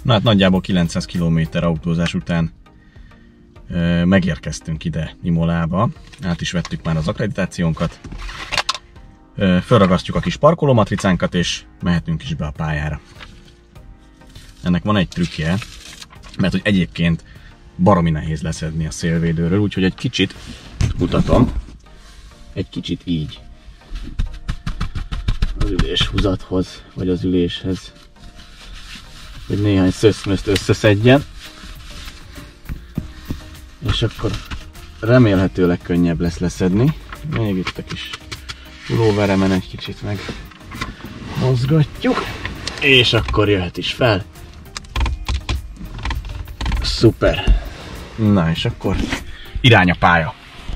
Na hát nagyjából 900 km autózás után megérkeztünk ide Imolába. Át is vettük már az akkreditációnkat. Felragasztjuk a kis parkolómatricánkat és mehetünk is be a pályára. Ennek van egy trükkje, mert hogy egyébként baromi nehéz leszedni a szélvédőről, úgyhogy egy kicsit mutatom. Egy kicsit így az üléshúzathoz, vagy az üléshez, hogy néhány szöszmözt összeszedjen, és akkor remélhetőleg könnyebb lesz leszedni. Még itt a kis pulóveremen egy kicsit meg mozgatjuk, és akkor jöhet is fel. Szuper! Na és akkor irány a pálya!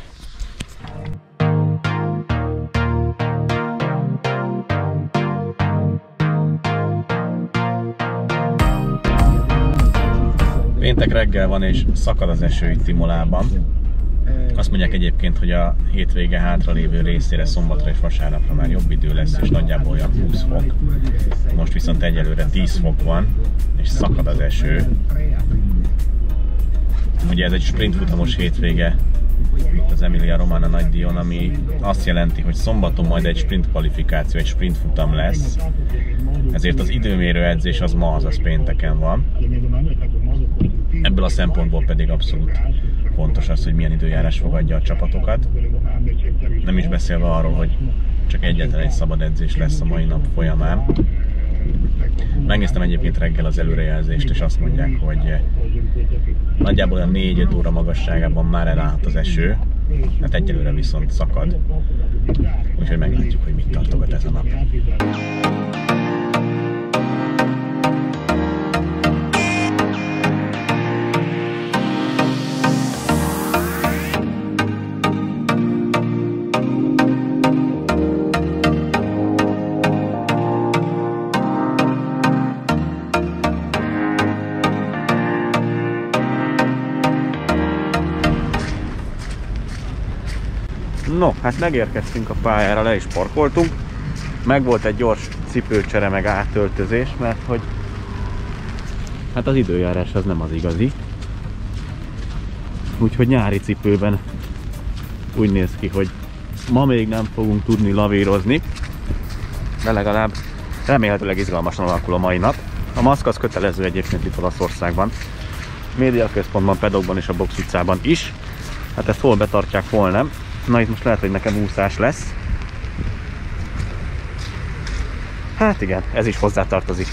Péntek reggel van és szakad az eső itt Imolában. Azt mondják egyébként, hogy a hétvége hátralévő részére, szombatra és vasárnapra már jobb idő lesz, és nagyjából olyan 20 fok. Most viszont egyelőre 10 fok van, és szakad az eső. Ugye ez egy sprintfutamos hétvége itt az Emilia Romagna nagydíjon, ami azt jelenti, hogy szombaton majd egy sprint kvalifikáció, egy sprintfutam lesz. Ezért az időmérő edzés az ma, azaz pénteken van. Ebből a szempontból pedig abszolút fontos az, hogy milyen időjárás fogadja a csapatokat. Nem is beszélve arról, hogy csak egyetlen egy szabad edzés lesz a mai nap folyamán. Megnéztem egyébként reggel az előrejelzést, és azt mondják, hogy nagyjából olyan 4-5 óra magasságában már elállhat az eső, hát egyelőre viszont szakad. Úgyhogy meglátjuk, hogy mit tartogat ez a nap. No, hát megérkeztünk a pályára, le is parkoltunk. Megvolt egy gyors cipőcsere meg átöltözés, mert hogy hát az időjárás az nem az igazi. Úgyhogy nyári cipőben úgy néz ki, hogy ma még nem fogunk tudni lavírozni, de legalább remélhetőleg izgalmasan alakul a mai nap. A maszk az kötelező egyébként itt Olaszországban, médiaközpontban, pedokban és a Box utcában is. Hát ezt hol betartják, hol nem. Na itt most lehet, hogy nekem úszás lesz. Hát igen, ez is hozzátartozik.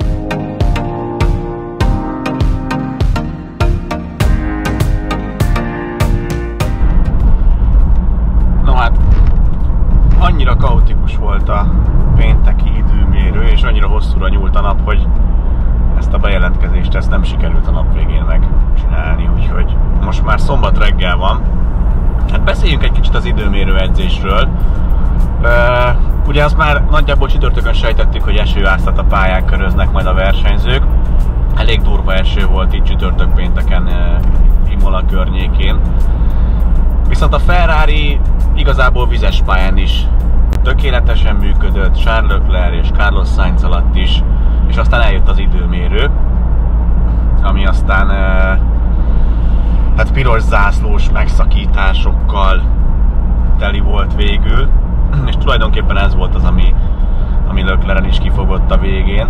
No hát, annyira kaotikus volt a pénteki időmérő, és annyira hosszúra nyúlt a nap, hogy ezt a bejelentkezést ezt nem sikerült a nap végén megcsinálni, úgyhogy most már szombat reggel van. Hát beszéljünk egy kicsit az időmérő edzésről. Ugye azt már nagyjából csütörtökön sejtettük, hogy esőáztat a pályán köröznek majd a versenyzők. Elég durva eső volt itt csütörtök pénteken Imola környékén. Viszont a Ferrari igazából vizes pályán is tökéletesen működött, Charles Leclerc és Carlos Sainz alatt is, és aztán eljött az időmérő, ami aztán hát piros zászlós megszakításokkal teli volt végül, és tulajdonképpen ez volt az, ami Leclercen is kifogott a végén.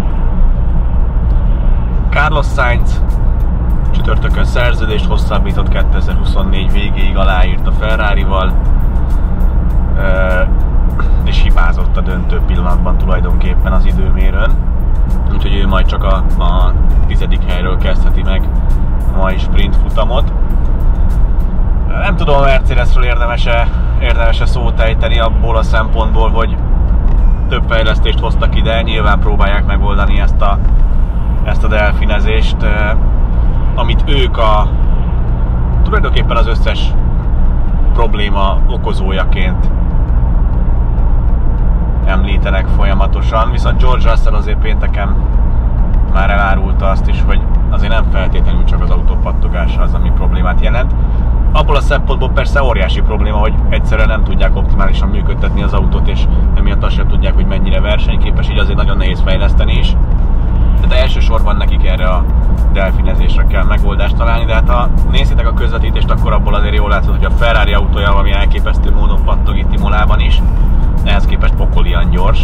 Carlos Sainz csütörtökön szerződést hosszabbított, 2024 végéig aláírt a Ferrarival, és hibázott a döntő pillanatban tulajdonképpen az időmérőn, úgyhogy ő majd csak a 10. helyről kezdheti meg a mai sprint futamot. Nem tudom, a Mercedesről érdemes-e szót ejteni abból a szempontból, hogy több fejlesztést hoztak ide, nyilván próbálják megoldani ezt a delfinezést, amit ők tulajdonképpen az összes probléma okozójaként említenek folyamatosan, viszont George Russell azért pénteken már elárulta azt is, hogy azért nem feltétlenül csak az autó pattogása az, ami problémát jelent. Abból a szempontból persze óriási probléma, hogy egyszerűen nem tudják optimálisan működtetni az autót, és emiatt azt sem tudják, hogy mennyire versenyképes, így azért nagyon nehéz fejleszteni is. De elsősorban nekik erre a delfinezésre kell megoldást találni, de hát ha nézitek a közvetítést, akkor abból azért jól látszott, hogy a Ferrari autója valami elképesztő módon pattog itt Imolában is, ehhez képest pokolian gyors.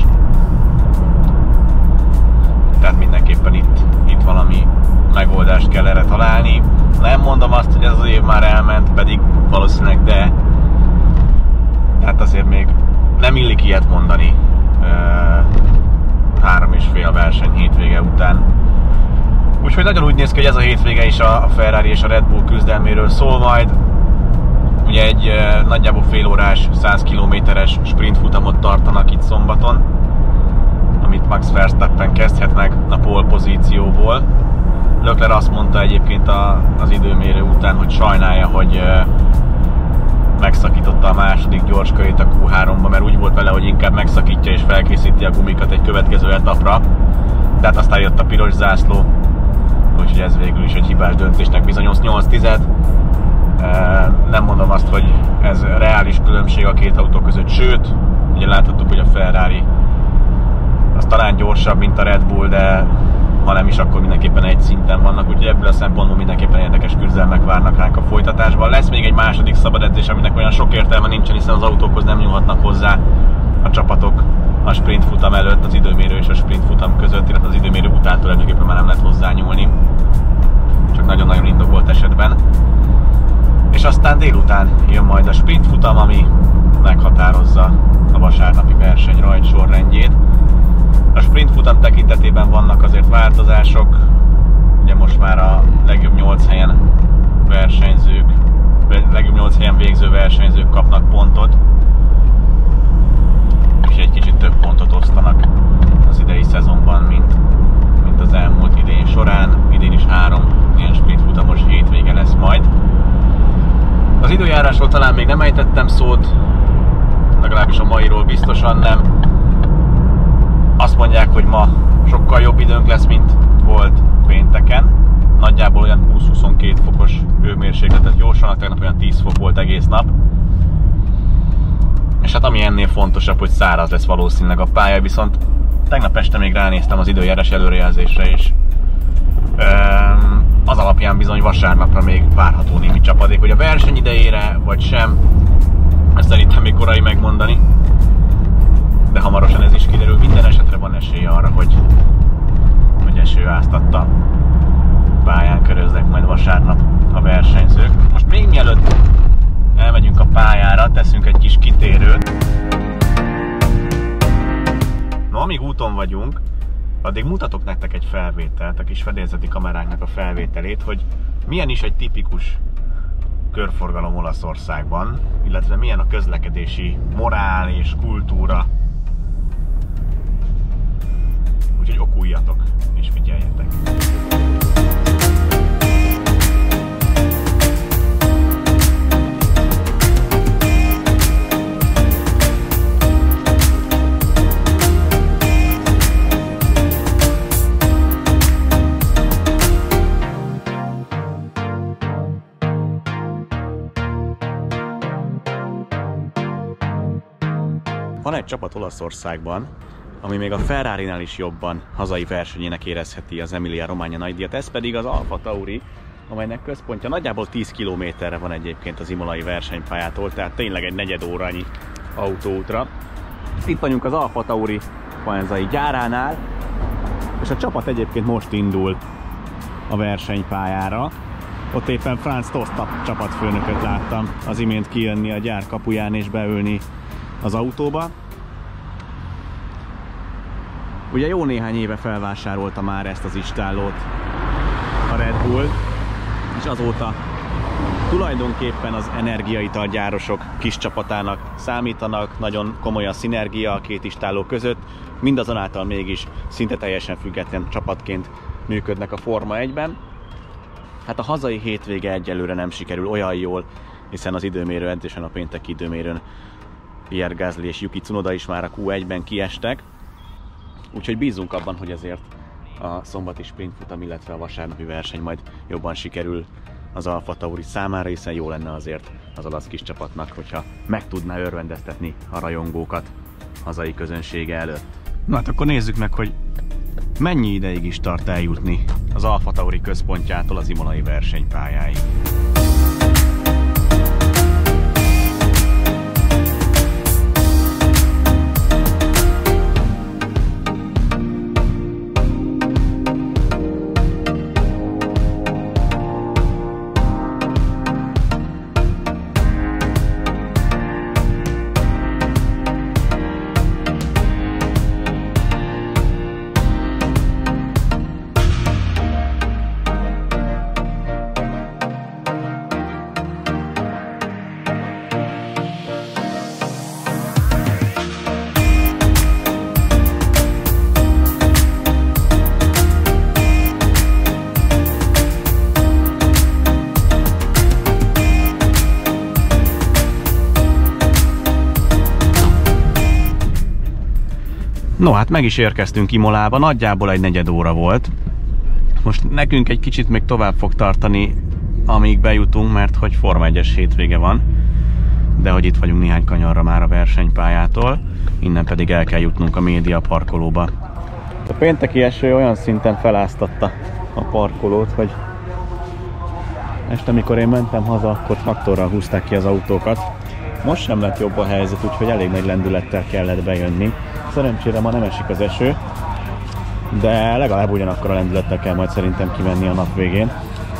Tehát mindenképpen itt valami megoldást kell erre találni. Nem mondom azt, hogy ez az év már elment, pedig valószínűleg, de hát azért még nem illik ilyet mondani 3,5 verseny hétvége után. Úgyhogy nagyon úgy néz ki, hogy ez a hétvége is a Ferrari és a Red Bull küzdelméről szól majd. Ugye egy nagyjából fél órás, 100 kilométeres sprintfutamot tartanak itt szombaton, amit Max Verstappen kezdhet meg a pole pozícióból. Leclerc azt mondta egyébként az időmérő után, hogy sajnálja, hogy megszakította a második gyorskörét a Q3-ba, mert úgy volt vele, hogy inkább megszakítja és felkészíti a gumikat egy következő etapra. Tehát aztán jött a piros zászló, úgyhogy ez végül is egy hibás döntésnek bizonyos 8-10. Nem mondom azt, hogy ez reális különbség a két autó között, sőt, ugye láthattuk, hogy a Ferrari az talán gyorsabb, mint a Red Bull, de ha nem is, akkor mindenképpen egy szinten vannak, úgyhogy ebből a szempontból mindenképpen érdekes küzdelmek várnak ránk a folytatásban. Lesz még egy második szabad edzés, aminek olyan sok értelme nincsen, hiszen az autókhoz nem nyúlhatnak hozzá a csapatok a sprintfutam előtt, az időmérő és a sprintfutam között, illetve az időmérő után tulajdonképpen már nem lehet hozzányúlni, csak nagyon-nagyon indokolt esetben. És aztán délután jön majd a sprintfutam, ami meghatározza a vasárnapi verseny rajtsorrendjét. A sprintfutam tekintetében vannak azért változások, ugye most már a legjobb 8 helyen végző versenyzők kapnak pontot, és egy kicsit több pontot osztanak az idei szezonban, mint az elmúlt idén során. Idén is 3 ilyen sprintfutamos hétvége lesz majd. Az időjárásról talán még nem ejtettem szót, legalábbis a mairól biztosan nem. Azt mondják, hogy ma sokkal jobb időnk lesz, mint volt pénteken. Nagyjából olyan 20-22 fokos hőmérsékletet jósolnak, tegnap olyan 10 fok volt egész nap. És hát ami ennél fontosabb, hogy száraz lesz valószínűleg a pálya, viszont tegnap este még ránéztem az időjárás előrejelzésre, és az alapján bizony vasárnapra még várható némi csapadék, hogy a verseny idejére vagy sem, ezt szerintem még korai megmondani, de hamarosan ez is kiderül. Minden esetre van esély arra, hogy eső áztatta pályán köröznek majd vasárnap a versenyzők. Most még mielőtt elmegyünk a pályára, teszünk egy kis kitérőt. No, amíg úton vagyunk, addig mutatok nektek egy felvételt, a kis fedélzeti kameráknak a felvételét, hogy milyen is egy tipikus körforgalom Olaszországban, illetve milyen a közlekedési morál és kultúra. Úgyhogy okuljatok és figyeljetek! Van egy csapat Olaszországban, ami még a Ferrarinál is jobban hazai versenyének érezheti az Emilia-Romagna nagydíjat, ez pedig az Alfa Tauri, amelynek központja nagyjából 10 kilométerre van egyébként az imolai versenypályától, tehát tényleg egy negyedórányi autóútra. Itt vagyunk az Alfa Tauri Faenzai gyáránál, és a csapat egyébként most indul a versenypályára. Ott éppen Franz Tost csapatfőnököt láttam az imént kijönni a gyár kapuján és beülni az autóba. Ugye jó néhány éve felvásárolta már ezt az istállót a Red Bull, és azóta tulajdonképpen az energiaitalgyárosok kis csapatának számítanak, nagyon komoly a szinergia a két istálló között, mindazonáltal mégis szinte teljesen független csapatként működnek a Forma 1-ben. Hát a hazai hétvége egyelőre nem sikerül olyan jól, hiszen az időmérő edzésen, a pénteki időmérőn Pierre Gasly és Yuki Tsunoda is már a Q1-ben kiestek, úgyhogy bízunk abban, hogy azért a szombati sprintfutam, illetve a vasárnapi verseny majd jobban sikerül az Alfa Tauri számára, hiszen jó lenne azért az olasz kis csapatnak, hogyha meg tudná örvendeztetni a rajongókat hazai közönsége előtt. Na hát akkor nézzük meg, hogy Mennyi ideig is tart eljutni az Alfa Tauri központjától az imolai versenypályáig? No hát meg is érkeztünk Imolába, nagyjából egy negyed óra volt. Most nekünk egy kicsit még tovább fog tartani, amíg bejutunk, mert hogy Forma 1-es hétvége van. De hogy itt vagyunk néhány kanyarra már a versenypályától, innen pedig el kell jutnunk a média parkolóba. A pénteki eső olyan szinten feláztatta a parkolót, hogy este, amikor én mentem haza, akkor traktorral húzták ki az autókat. Most sem lett jobb a helyzet, úgyhogy elég nagy lendülettel kellett bejönni. Szerencsére ma nem esik az eső, de legalább ugyanakkor a lendülettel kell majd szerintem kimenni a nap végén.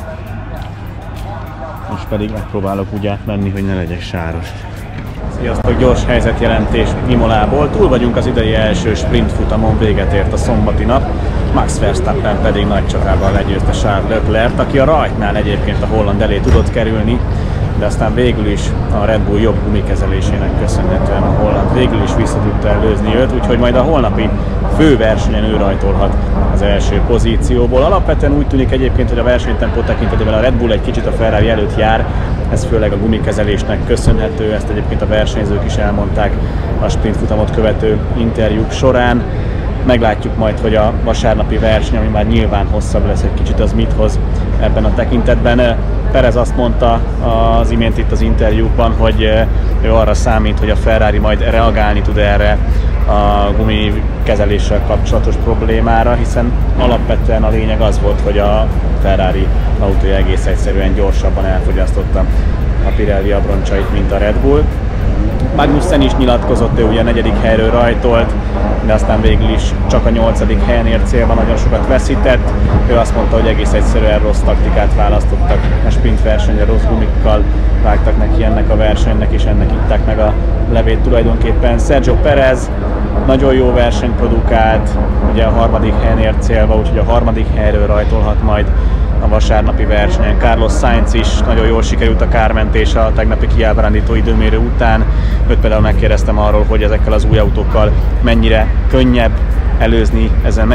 Most pedig megpróbálok úgy átmenni, hogy ne legyek sáros. Sziasztok, gyors helyzetjelentés Imolából. Túl vagyunk az idei első sprint futamon, véget ért a szombati nap. Max Verstappen pedig nagy csatában legyőzte Charles Leclerc, aki a rajtnál egyébként a holland elé tudott kerülni, de aztán végül is a Red Bull jobb gumikezelésének köszönhetően a holland végül is vissza tudta előzni őt, úgyhogy majd a holnapi főversenyen ő rajtolhat az első pozícióból. Alapvetően úgy tűnik egyébként, hogy a versenytempó tekintetében a Red Bull egy kicsit a Ferrari előtt jár, ez főleg a gumikezelésnek köszönhető, ezt egyébként a versenyzők is elmondták a sprintfutamot követő interjúk során. Meglátjuk majd, hogy a vasárnapi verseny, ami már nyilván hosszabb lesz egy kicsit, az mit hoz ebben a tekintetben. Perez azt mondta az imént itt az interjúkban, hogy ő arra számít, hogy a Ferrari majd reagálni tud erre a gumikezeléssel kapcsolatos problémára, hiszen alapvetően a lényeg az volt, hogy a Ferrari autója egész egyszerűen gyorsabban elfogyasztotta a Pirelli abroncsait, mint a Red Bull. Magnussen is nyilatkozott, ő ugye a 4. helyről rajtolt, de aztán végül is csak a 8. helyen ért célban, nagyon sokat veszített. Ő azt mondta, hogy egész egyszerűen rossz taktikát választottak a sprint versenyre, rossz gumikkal vágtak neki ennek a versenynek, és ennek itták meg a levét tulajdonképpen. Sergio Perez nagyon jó versenyt produkált, ugye a 3. helyen ért célba, úgyhogy a 3. helyről rajtolhat majd a vasárnapi versenyen. Carlos Sainz is nagyon jól sikerült a kármentés a tegnapi kiábrándító időmérő után. Őt például megkérdeztem arról, hogy ezekkel az új autókkal mennyivel könnyebb előzni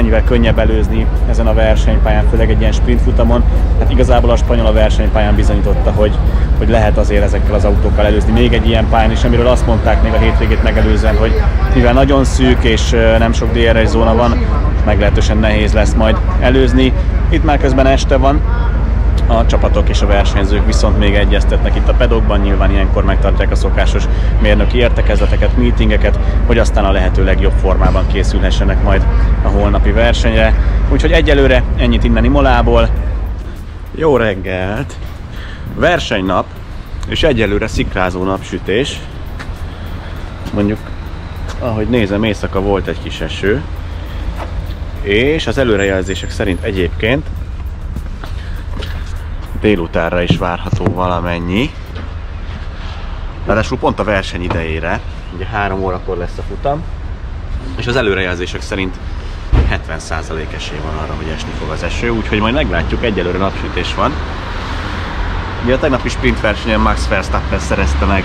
ezen a versenypályán, főleg egy ilyen sprintfutamon. Hát igazából a spanyol a versenypályán bizonyította, hogy lehet azért ezekkel az autókkal előzni még egy ilyen pályán is, amiről azt mondták még a hétvégét megelőzően, hogy mivel nagyon szűk és nem sok DRS zóna van, meglehetősen nehéz lesz majd előzni. Itt már közben este van, a csapatok és a versenyzők viszont még egyeztetnek itt a pedokban, nyilván ilyenkor megtartják a szokásos mérnöki értekezleteket, meetingeket, hogy aztán a lehető legjobb formában készülhessenek majd a holnapi versenyre. Úgyhogy egyelőre ennyit innen Imolából. Jó reggelt! Versenynap, és egyelőre szikrázó napsütés. Mondjuk, ahogy nézem, éjszaka volt egy kis eső, és az előrejelzések szerint egyébként délutánra is várható valamennyi. Ráadásul pont a verseny idejére, ugye 3 órakor lesz a futam, és az előrejelzések szerint 70% esély van arra, hogy esni fog az eső, úgyhogy majd meglátjuk, egyelőre napsütés van. Ugye a tegnapi sprint versenyen Max Verstappen szerezte meg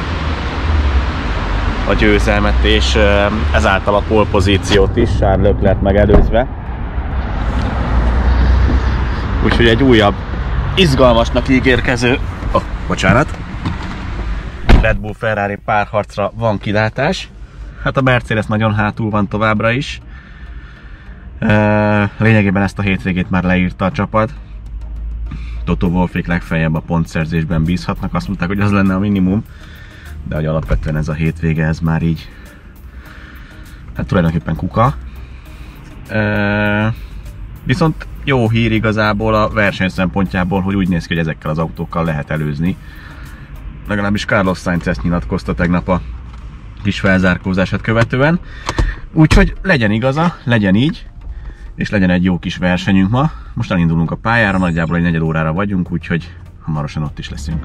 a győzelmet, és ezáltal a pole pozíciót is, Charles Leclerc megelőzve. Úgyhogy egy újabb, izgalmasnak ígérkező, Red Bull Ferrari párharcra van kilátás. Hát a Mercedes nagyon hátul van továbbra is. Lényegében ezt a hétvégét már leírta a csapat. Toto Wolffék legfeljebb a pontszerzésben bízhatnak, azt mondták, hogy az lenne a minimum, de hogy alapvetően ez a hétvége, ez már így, hát tulajdonképpen kuka. Viszont jó hír igazából a verseny szempontjából, hogy úgy néz ki, hogy ezekkel az autókkal lehet előzni. Legalábbis Carlos Sainz ezt nyilatkozta tegnap a kis felzárkózását követően. Úgyhogy legyen igaza, legyen így, és legyen egy jó kis versenyünk ma. Most elindulunk a pályára, nagyjából egy negyed órára vagyunk, úgyhogy hamarosan ott is leszünk.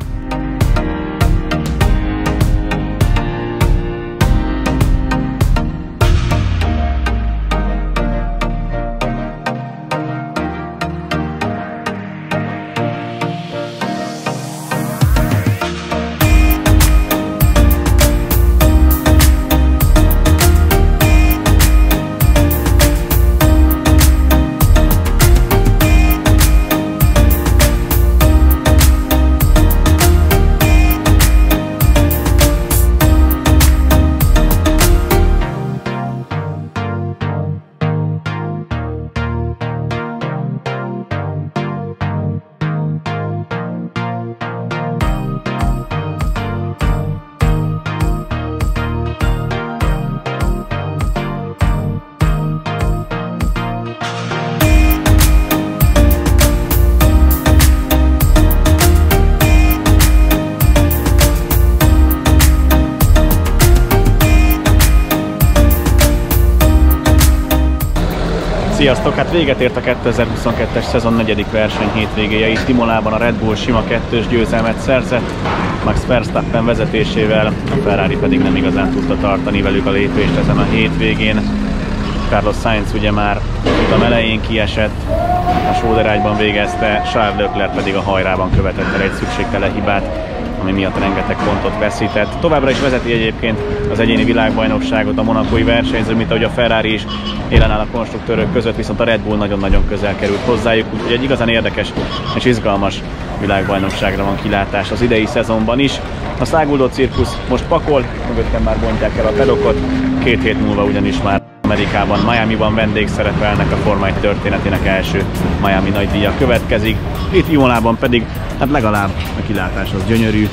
Sziasztok! Hát véget ért a 2022-es szezon 4. verseny hétvégéje. Itt Imolában a Red Bull sima 2-ös győzelmet szerzett, Max Verstappen vezetésével, a Ferrari pedig nem igazán tudta tartani velük a lépést ezen a hétvégén. Carlos Sainz ugye már a elején kiesett, a sóderágyban végezte, Charles Leclerc pedig a hajrában követett el egy szükségtelen hibát, ami miatt rengeteg pontot veszített. Továbbra is vezeti egyébként az egyéni világbajnokságot a monacói versenyző, mint ahogy a Ferrari is élen áll a konstruktőrök között, viszont a Red Bull nagyon-nagyon közel került hozzájuk, úgyhogy egy igazán érdekes és izgalmas világbajnokságra van kilátás az idei szezonban is. A száguldó cirkusz most pakol, mögöttem már bontják el a pedokot, 2 hét múlva ugyanis már Amerikában, Miamiban vendégszerepelnek, a Forma 1 történetének első Miami nagydíja következik. Itt Imolában pedig, hát legalább a kilátás az gyönyörű.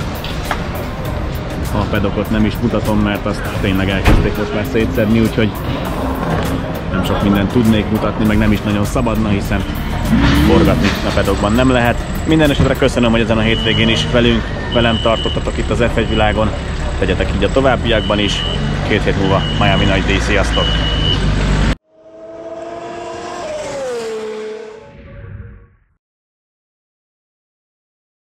A pedokot nem is mutatom, mert azt tényleg elkezdték most már szétszedni, úgyhogy nem sok mindent tudnék mutatni, meg nem is nagyon szabadna, hiszen forgatni a pedokban nem lehet. Minden esetre köszönöm, hogy ezen a hétvégén is velem tartottatok itt az F1 világon. Tegyetek így a továbbiakban is. 2 hét múlva Miami nagydíj. Sziasztok!